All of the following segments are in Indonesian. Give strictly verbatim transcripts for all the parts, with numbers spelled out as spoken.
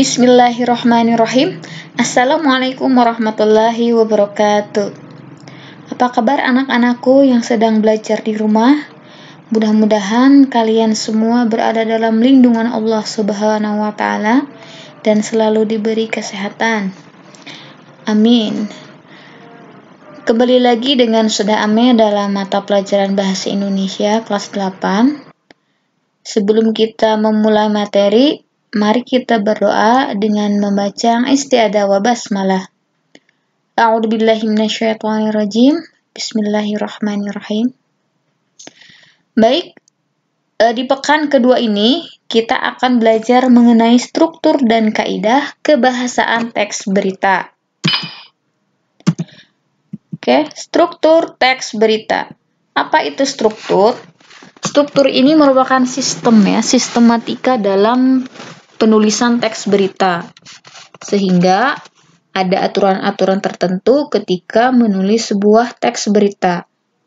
Bismillahirrahmanirrahim. Assalamualaikum warahmatullahi wabarakatuh. Apa kabar anak-anakku yang sedang belajar di rumah? Mudah-mudahan kalian semua berada dalam lindungan Allah Subhanahu wa Ta'ala dan selalu diberi kesehatan. Amin. Kembali lagi dengan Sudah Ame dalam mata pelajaran Bahasa Indonesia kelas delapan. Sebelum kita memulai materi, mari kita berdoa dengan membaca isti'adzah wa basmalah. A'udzubillahi minasyaitonirrajim. Bismillahirrahmanirrahim. Baik, di pekan kedua ini kita akan belajar mengenai struktur dan kaidah kebahasaan teks berita. Oke, struktur teks berita. Apa itu struktur? Struktur ini merupakan sistem ya, sistematika dalam penulisan teks berita, sehingga ada aturan-aturan tertentu ketika menulis sebuah teks berita.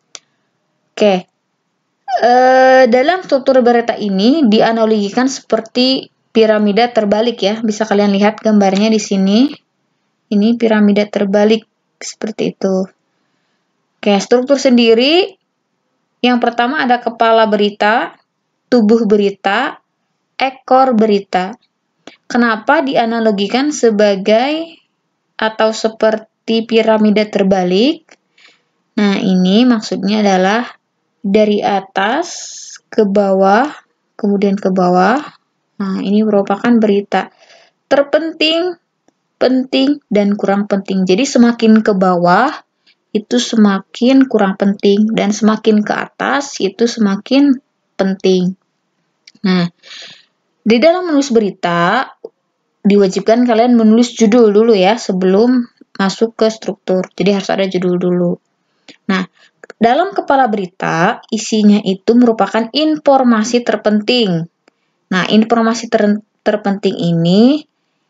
Oke, e, dalam struktur berita ini dianalogikan seperti piramida terbalik ya. Bisa kalian lihat gambarnya di sini. Ini piramida terbalik seperti itu. Oke, struktur sendiri yang pertama ada kepala berita, tubuh berita, ekor berita. Kenapa dianalogikan sebagai atau seperti piramida terbalik? Nah, ini maksudnya adalah dari atas ke bawah, kemudian ke bawah. Nah, ini merupakan berita terpenting, penting, dan kurang penting. Jadi semakin ke bawah itu semakin kurang penting, dan semakin ke atas itu semakin penting. Nah, di dalam menulis berita, diwajibkan kalian menulis judul dulu ya, sebelum masuk ke struktur. Jadi harus ada judul dulu. Nah, dalam kepala berita, isinya itu merupakan informasi terpenting. Nah, informasi ter terpenting ini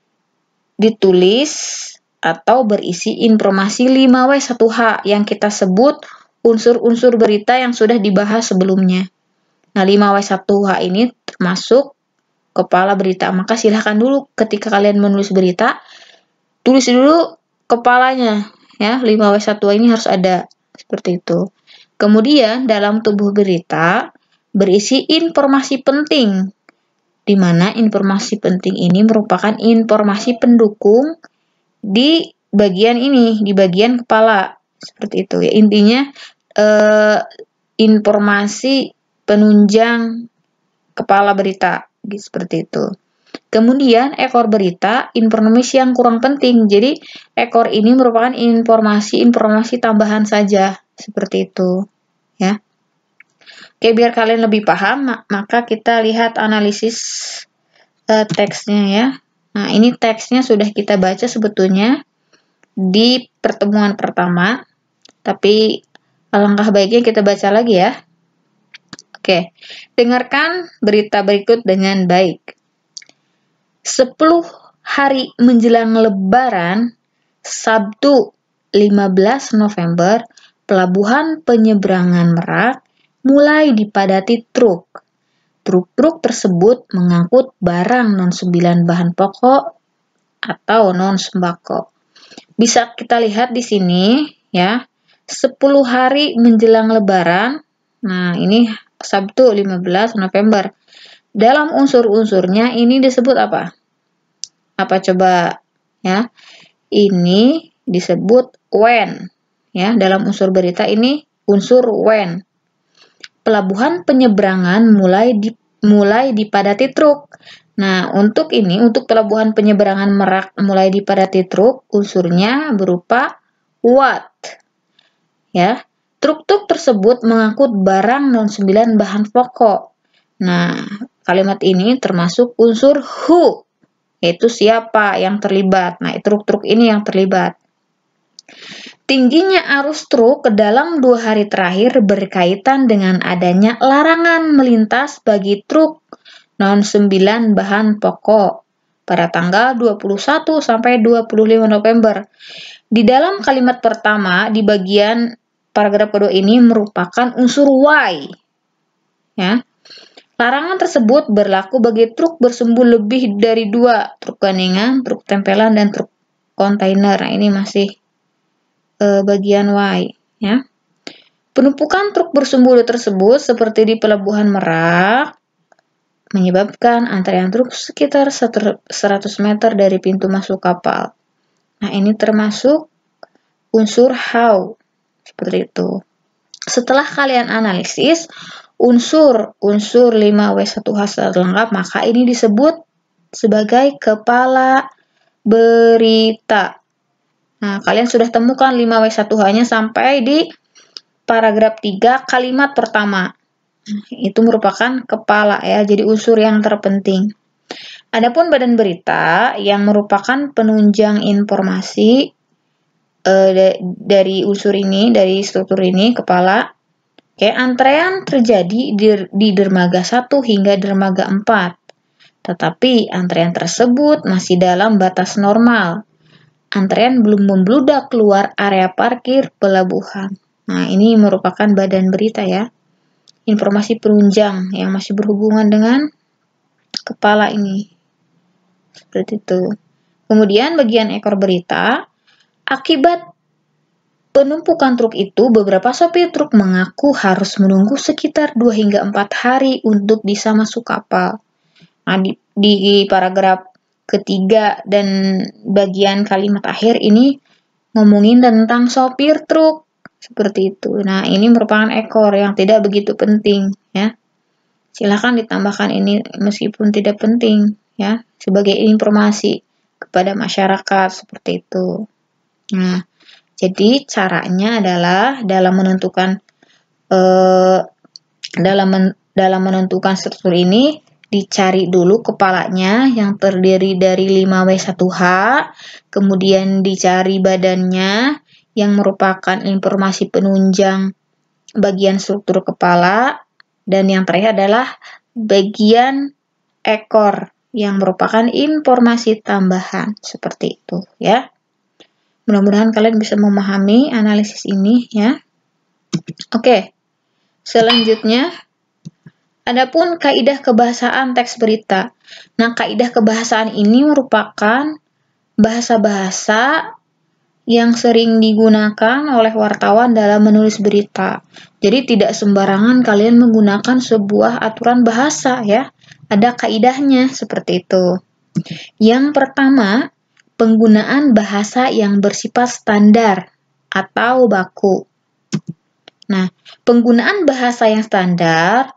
ditulis atau berisi informasi lima W satu H yang kita sebut unsur-unsur berita yang sudah dibahas sebelumnya. Nah, lima W satu H ini termasuk kepala berita. Maka silahkan dulu ketika kalian menulis berita, tulis dulu kepalanya ya. lima W satu H ini harus ada seperti itu. Kemudian dalam tubuh berita berisi informasi penting, di mana informasi penting ini merupakan informasi pendukung di bagian ini, di bagian kepala seperti itu ya. Intinya eh, informasi penunjang kepala berita seperti itu. Kemudian ekor berita, informasi yang kurang penting. Jadi ekor ini merupakan informasi-informasi tambahan saja seperti itu ya. Oke, biar kalian lebih paham, maka kita lihat analisis uh, teksnya ya. Nah, ini teksnya sudah kita baca sebetulnya di pertemuan pertama, tapi alangkah baiknya kita baca lagi ya. Oke, dengarkan berita berikut dengan baik. sepuluh hari menjelang Lebaran, Sabtu lima belas November, Pelabuhan Penyeberangan Merak mulai dipadati truk. Truk-truk tersebut mengangkut barang non sembilan bahan pokok atau non sembako. Bisa kita lihat di sini ya, sepuluh hari menjelang Lebaran. Nah, ini Sabtu lima belas November. Dalam unsur-unsurnya ini disebut apa? Apa coba ya? Ini disebut when. Ya, dalam unsur berita ini unsur when. Pelabuhan penyeberangan mulai di, mulai dipadati truk. Nah, untuk ini, untuk pelabuhan penyeberangan Merak mulai dipadati truk, unsurnya berupa what. Ya, truk-truk tersebut mengangkut barang non sembilan bahan pokok. Nah, kalimat ini termasuk unsur who, yaitu siapa yang terlibat. Nah, truk-truk ini yang terlibat. Tingginya arus truk ke dalam dua hari terakhir berkaitan dengan adanya larangan melintas bagi truk non sembilan bahan pokok pada tanggal dua puluh satu sampai dua puluh lima November. Di dalam kalimat pertama di bagian paragraf kedua ini merupakan unsur why. Ya. Larangan tersebut berlaku bagi truk bersumbu lebih dari dua, truk gandingan, truk tempelan, dan truk kontainer. Nah, ini masih eh, bagian Y, ya. Penumpukan truk bersumbu tersebut seperti di Pelabuhan Merak menyebabkan antrean truk sekitar seratus meter dari pintu masuk kapal. Nah, ini termasuk unsur how, seperti itu. Setelah kalian analisis unsur-unsur lima W satu H secara lengkap, maka ini disebut sebagai kepala berita. Nah, kalian sudah temukan lima W satu H-nya sampai di paragraf tiga kalimat pertama. Itu merupakan kepala ya, jadi unsur yang terpenting. Adapun badan berita yang merupakan penunjang informasi eh, dari unsur ini, dari struktur ini, kepala. Oke, antrean terjadi di, di dermaga satu hingga dermaga empat. Tetapi antrean tersebut masih dalam batas normal. Antrean belum membludak keluar area parkir pelabuhan. Nah, ini merupakan badan berita ya. Informasi penunjang yang masih berhubungan dengan kepala ini. Seperti itu. Kemudian bagian ekor berita, akibat penumpukan truk itu, beberapa sopir truk mengaku harus menunggu sekitar dua hingga empat hari untuk bisa masuk kapal. Nah, di, di paragraf ketiga dan bagian kalimat akhir ini ngomongin tentang sopir truk. Seperti itu. Nah, ini merupakan ekor yang tidak begitu penting, ya. Silakan ditambahkan ini meskipun tidak penting, ya, sebagai informasi kepada masyarakat, seperti itu. Nah, jadi caranya adalah dalam menentukan eh, dalam men, dalam menentukan struktur ini dicari dulu kepalanya yang terdiri dari lima W satu H, kemudian dicari badannya yang merupakan informasi penunjang bagian struktur kepala, dan yang terakhir adalah bagian ekor yang merupakan informasi tambahan, seperti itu ya. Mudah-mudahan kalian bisa memahami analisis ini ya. Oke, selanjutnya adapun kaidah kebahasaan teks berita. Nah, kaidah kebahasaan ini merupakan bahasa-bahasa yang sering digunakan oleh wartawan dalam menulis berita. Jadi tidak sembarangan kalian menggunakan sebuah aturan bahasa ya. Ada kaidahnya seperti itu. Yang pertama, penggunaan bahasa yang bersifat standar atau baku. Nah, penggunaan bahasa yang standar,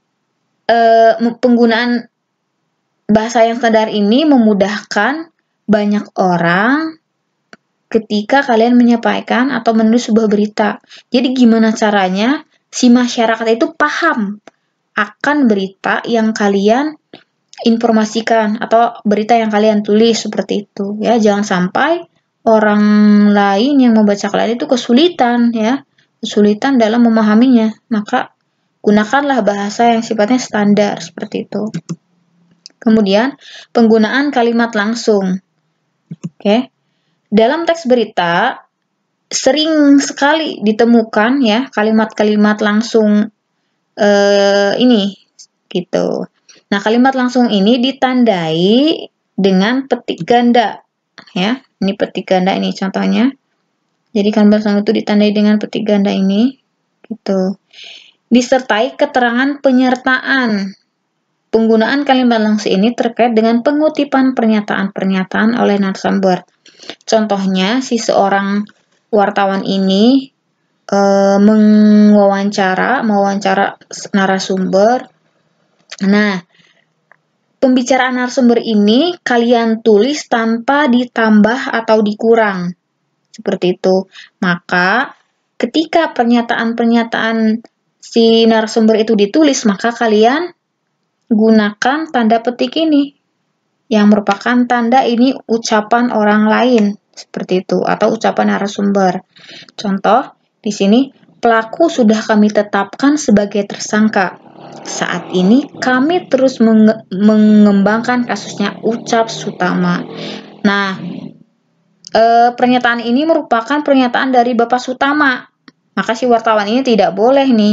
eh, penggunaan bahasa yang standar ini memudahkan banyak orang ketika kalian menyampaikan atau menulis sebuah berita. Jadi gimana caranya si masyarakat itu paham akan berita yang kalian informasikan atau berita yang kalian tulis, seperti itu ya. Jangan sampai orang lain yang membaca kalian itu kesulitan ya, kesulitan dalam memahaminya. Maka gunakanlah bahasa yang sifatnya standar, seperti itu. Kemudian penggunaan kalimat langsung. Oke. Dalam teks berita sering sekali ditemukan ya kalimat-kalimat langsung eh, ini gitu. Nah, kalimat langsung ini ditandai dengan petik ganda ya. Ini petik ganda ini contohnya. Jadi kalimat langsung itu ditandai dengan petik ganda ini gitu. Disertai keterangan penyertaan. Penggunaan kalimat langsung ini terkait dengan pengutipan pernyataan-pernyataan oleh narasumber. Contohnya, si seorang wartawan ini e, mewawancara, mewawancara narasumber. Nah, pembicaraan narasumber ini kalian tulis tanpa ditambah atau dikurang. Seperti itu. Maka, ketika pernyataan-pernyataan si narasumber itu ditulis, maka kalian gunakan tanda petik ini yang merupakan tanda ini ucapan orang lain, seperti itu, atau ucapan narasumber. Contoh di sini, pelaku sudah kami tetapkan sebagai tersangka. Saat ini kami terus menge mengembangkan kasusnya, ucap Sutama. Nah, e, pernyataan ini merupakan pernyataan dari Bapak Sutama. Maka si wartawan ini tidak boleh nih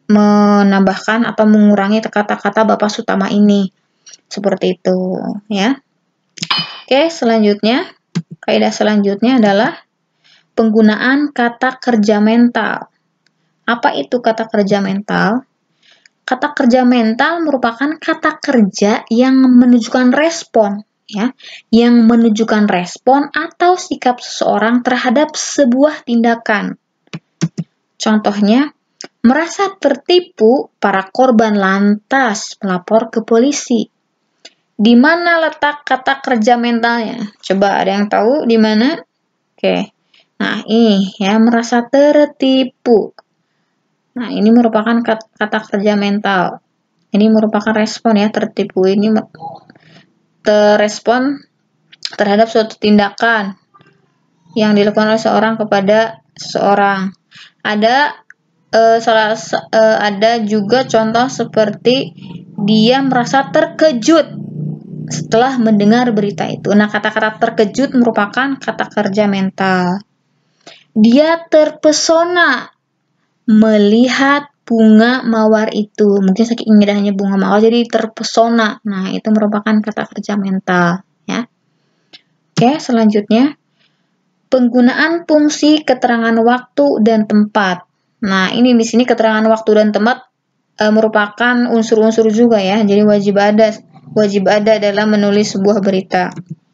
menambahkan atau mengurangi kata-kata Bapak Sutama ini. Seperti itu, ya. Oke, selanjutnya, kaidah selanjutnya adalah penggunaan kata kerja mental. Apa itu kata kerja mental? Kata kerja mental merupakan kata kerja yang menunjukkan respon, ya, yang menunjukkan respon atau sikap seseorang terhadap sebuah tindakan. Contohnya, merasa tertipu, para korban lantas melapor ke polisi. Di mana letak kata kerja mentalnya? Coba ada yang tahu di mana? Oke. Nah, ini ya, merasa tertipu. Nah, ini merupakan kata kerja mental. Ini merupakan respon ya, tertipu ini terrespon terhadap suatu tindakan yang dilakukan oleh seorang kepada seseorang. Ada uh, salah uh, ada juga contoh seperti dia merasa terkejut setelah mendengar berita itu. Nah, kata-kata terkejut merupakan kata kerja mental. Dia terpesona melihat bunga mawar itu. Mungkin saking indahnya bunga mawar jadi terpesona. Nah, itu merupakan kata kerja mental, ya. Oke, selanjutnya penggunaan fungsi keterangan waktu dan tempat. Nah, ini di sini keterangan waktu dan tempat e, merupakan unsur-unsur juga ya. Jadi wajib ada wajib ada dalam menulis sebuah berita.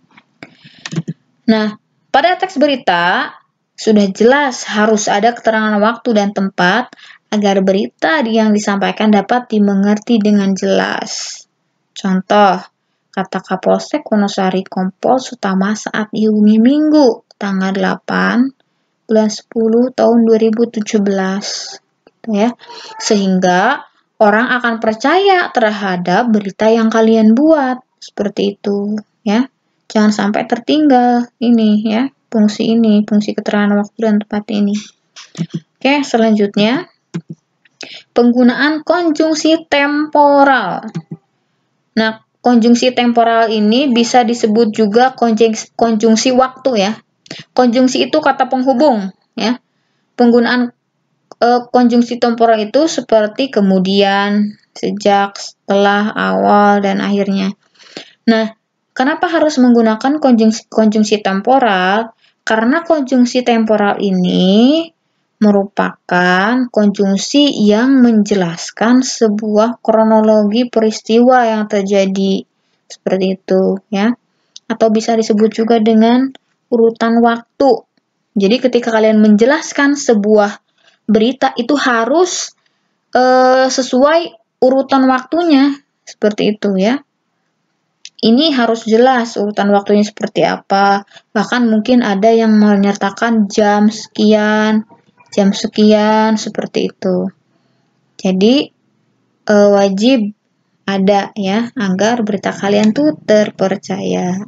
Nah, pada teks berita sudah jelas harus ada keterangan waktu dan tempat agar berita yang disampaikan dapat dimengerti dengan jelas. Contoh, kata Kapolsek Wonosari Kompol Sutama saat dihubungi Minggu tanggal delapan bulan sepuluh tahun dua ribu tujuh belas. Gitu ya. Sehingga orang akan percaya terhadap berita yang kalian buat. Seperti itu, ya. Jangan sampai tertinggal ini, ya. Fungsi ini, fungsi keterangan waktu dan tempat ini. Oke, selanjutnya penggunaan konjungsi temporal. Nah, konjungsi temporal ini bisa disebut juga konjungsi, konjungsi waktu ya. Konjungsi itu kata penghubung, ya. Penggunaan konjungsi temporal itu seperti kemudian, sejak, setelah, awal, dan akhirnya. Nah, kenapa harus menggunakan konjungsi, konjungsi temporal? Karena konjungsi temporal ini merupakan konjungsi yang menjelaskan sebuah kronologi peristiwa yang terjadi. Seperti itu, ya. Atau bisa disebut juga dengan urutan waktu. Jadi ketika kalian menjelaskan sebuah berita itu harus uh, sesuai urutan waktunya, seperti itu ya. Ini harus jelas urutan waktunya seperti apa. Bahkan mungkin ada yang menyertakan jam sekian, jam sekian, seperti itu. Jadi uh, wajib ada ya agar berita kalian tuh terpercaya.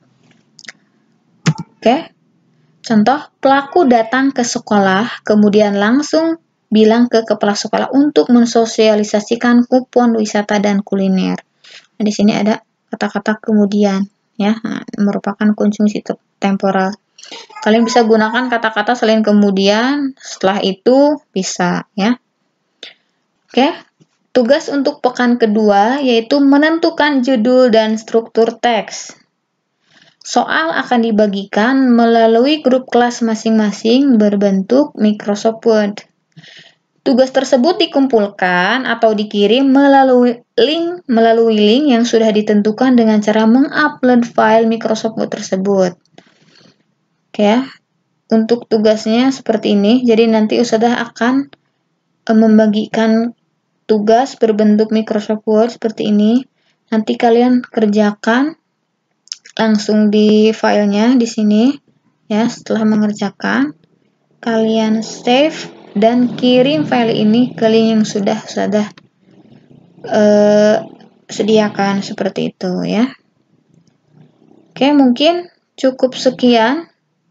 Oke. Contoh, pelaku datang ke sekolah, kemudian langsung bilang ke kepala sekolah untuk mensosialisasikan kupon wisata dan kuliner. Nah, di sini ada kata-kata kemudian, ya, nah, merupakan konjungsi temporal. Kalian bisa gunakan kata-kata selain kemudian, setelah itu bisa, ya. Oke, tugas untuk pekan kedua yaitu menentukan judul dan struktur teks. Soal akan dibagikan melalui grup kelas masing-masing berbentuk Microsoft Word. Tugas tersebut dikumpulkan atau dikirim melalui link melalui link yang sudah ditentukan dengan cara mengupload file Microsoft Word tersebut. Oke ya. Untuk tugasnya seperti ini. Jadi nanti Ustadzah akan membagikan tugas berbentuk Microsoft Word seperti ini. Nanti kalian kerjakan langsung di filenya di sini ya. Setelah mengerjakan kalian save dan kirim file ini ke link yang sudah sudah uh, sediakan seperti itu ya. Oke, mungkin cukup sekian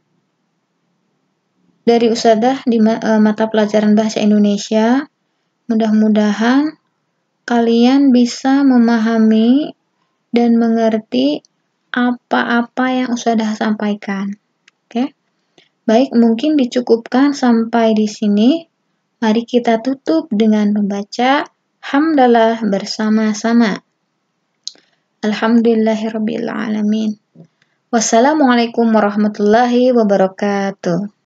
dari Ustadzah di uh, mata pelajaran bahasa Indonesia. Mudah-mudahan kalian bisa memahami dan mengerti apa-apa yang Ustadzah sampaikan. Oke. Baik, mungkin dicukupkan sampai di sini. Mari kita tutup dengan membaca hamdalah bersama-sama. Alhamdulillahirabbil alamin. Wassalamualaikum warahmatullahi wabarakatuh.